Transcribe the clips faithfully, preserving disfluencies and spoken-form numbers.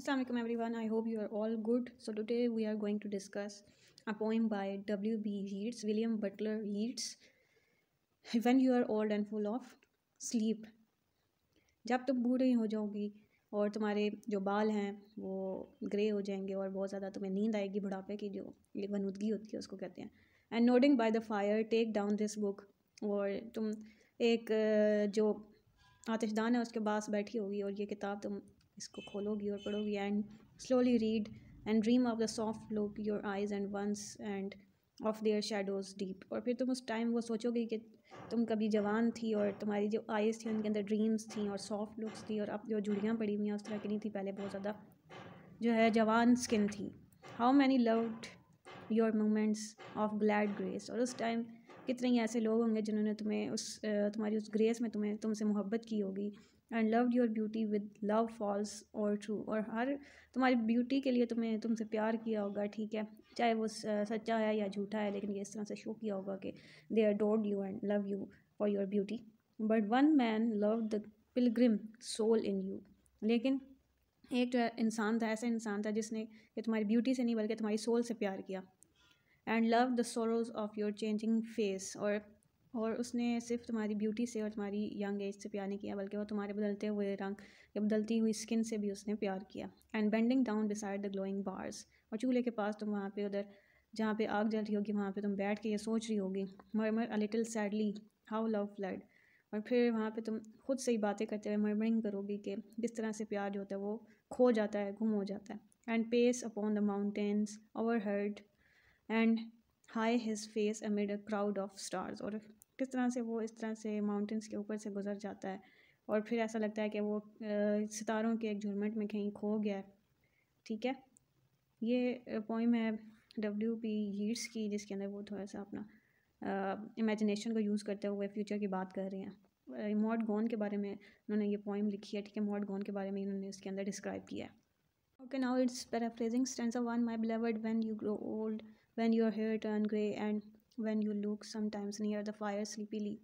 Assalamualaikum everyone. I hope you are all good. So today we are going to discuss a poem by W B Yeats, William Butler Yeats. When you are old and full of sleep. जब तुम बूढ़े हो जाओगी और तुम्हारे जो बाल हैं वो ग्रे हो जाएंगे और बहुत ज़्यादा तुम्हें नींद आएगी, बुढ़ापे की जो ये वनूदगी होती है उसको कहते हैं. And nodding by the fire take down this book. और तुम एक जो आतिशदान है उसके पास बैठी होगी और ये किताब तुम इसको खोलोगी और पढ़ोगी. And slowly read and dream of the soft look your eyes and once and of their shadows deep. और फिर तुम उस टाइम वो सोचोगी कि तुम कभी जवान थी और तुम्हारी जो आइज़ थी उनके अंदर ड्रीम्स थी और सॉफ्ट लुक्स थी और अब जो झुड़ियाँ पड़ी हुई हैं उस तरह की नहीं थी, पहले बहुत ज़्यादा जो है जवान स्किन थी. How many loved your moments of glad grace. और उस टाइम कितने ही ऐसे लोग होंगे जिन्होंने तुम्हें उस तुम्हारी उस ग्रेस में तुम्हें तुमसे मोहब्बत की होगी. And loved your beauty with love false or true. और हर तुम्हारी ब्यूटी के लिए तुम्हें तुमसे प्यार किया होगा, ठीक है, चाहे वो सच्चा है या झूठा है, लेकिन ये इस तरह से शो किया होगा कि they adored you and love you for your beauty. But one man loved the pilgrim soul in you. लेकिन एक जो इंसान था, ऐसा इंसान था जिसने कि तुम्हारी ब्यूटी से नहीं बल्कि तुम्हारी सोल से प्यार किया. And love the sorrows of your changing face. और और उसने सिर्फ तुम्हारी ब्यूटी से और तुम्हारी यंग एज से प्यार नहीं किया बल्कि वो तुम्हारे बदलते हुए रंग या बदलती हुई स्किन से भी उसने प्यार किया. And bending down beside the glowing bars. और चूल्हे के पास तुम वहाँ पे उधर जहाँ पे आग जल रही होगी वहाँ पे तुम बैठ के ये सोच रही होगी, murmur a little sadly how love fled. और फिर वहाँ पे तुम खुद से ही बातें करते हुए मरमरिंग करोगी कि किस तरह से प्यार जो होता है वो खो जाता है, गुम हो जाता है. And pace upon the mountains overhead and high his face amid a crowd of stars. और किस तरह से वो इस तरह से माउंटेन्स के ऊपर से गुजर जाता है और फिर ऐसा लगता है कि वो सितारों के एक झुरमुट में कहीं खो गया है. ठीक है, ये पोइम है डब्ल्यू पी यीट्स की, जिसके अंदर वो थोड़ा सा अपना इमेजिनेशन को यूज़ करते हुए फ्यूचर की बात कर रहे हैं. मॉड गॉन के बारे में उन्होंने ये पोइम लिखी है, ठीक है, मॉड गॉन के बारे में इन्होंने इसके अंदर डिस्क्राइब किया है. Okay, now it's paraphrasing. Stanza one. My beloved when you grow old, when your hair turn grey and when you look sometimes near the fire sleepily,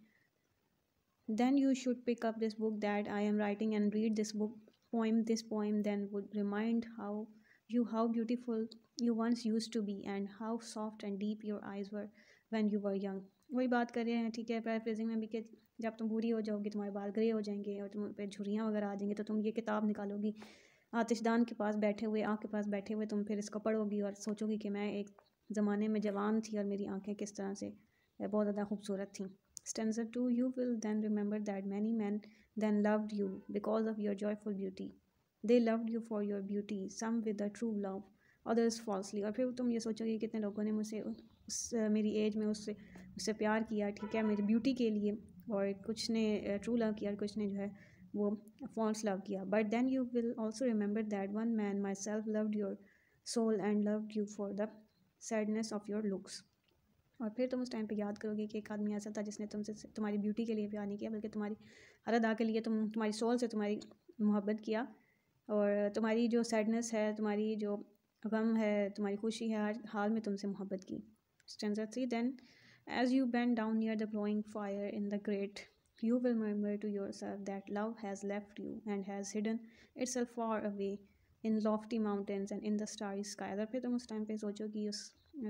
then you should pick up this book that I am writing and read this book poem. This poem then would remind how you how beautiful you once used to be and how soft and deep your eyes were when you were young. वही बात कर रहे हैं, ठीक है, paraphrasing में भी कि जब तुम बूढ़ी हो जाओगी, तुम्हारे बाल ग्रे हो जाएंगे और तुम पे झुर्रियाँ वगैरह आ जाएंगी, तो तुम ये किताब निकालोगी आतिशदान के पास बैठे हुए, आग के पास बैठे हुए, तुम फिर इसको पढ़ोगी और सोचोगी कि मैं एक ज़माने में जवान थी और मेरी आंखें किस तरह से बहुत ज़्यादा खूबसूरत थीं. Stanza two. You will then remember that many men then loved you because of your joyful beauty. They loved you for your beauty, some with a true love, others falsely. और फिर तुम ये सोचोगे कितने लोगों ने मुझसे उस मेरी एज में उससे उससे प्यार किया, ठीक है, मेरी ब्यूटी के लिए, और कुछ ने ट्रू लव किया और कुछ ने जो है वो फॉल्स लव किया. But then you will also remember that one man myself loved your soul and loved you for the sadness of your looks. और फिर तुम उस टाइम पे याद करोगे कि एक आदमी ऐसा था जिसने तुमसे तुम्हारी ब्यूटी के लिए प्यार नहीं किया बल्कि तुम्हारी हर अदा के लिए, तुम तुम्हारी सोल से तुम्हारी मोहब्बत किया और तुम्हारी जो सैडनेस है, तुम्हारी जो गम है, तुम्हारी खुशी है, हर हाल में तुमसे मोहब्बत की. Stanza three. Then as you bend down near the glowing fire in the great, you will murmur to yourself that love has left you and has hidden itself far away in lofty mountains and in the starry sky. अगर फिर तुम उस time पे सोचो कि उस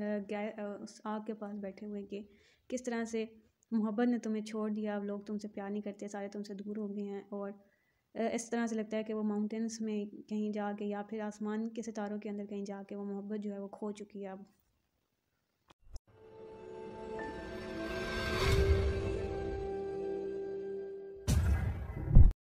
उस आग के पास बैठे हुए कि किस तरह से मोहब्बत ने तुम्हें छोड़ दिया, अब लोग तुमसे प्यार नहीं करते, सारे तुमसे दूर हो गए हैं, और इस तरह से लगता है कि वो माउंटेन्स में कहीं जाके या फिर आसमान के सितारों के अंदर कहीं जाके वो मोहब्बत जो है वो खो चुकी है, अब